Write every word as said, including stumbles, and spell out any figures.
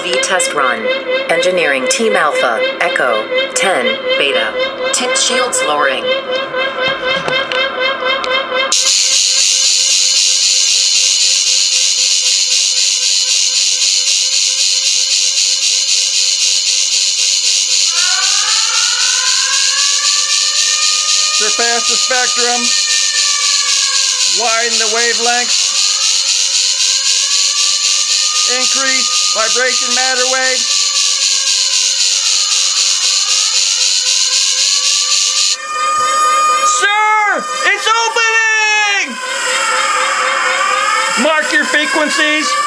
V test run. Engineering Team Alpha, Echo, ten, Beta. Tip shields lowering. Surpass the spectrum. Widen the wavelengths. Increase vibration matter wave. Sir, it's opening! Mark your frequencies.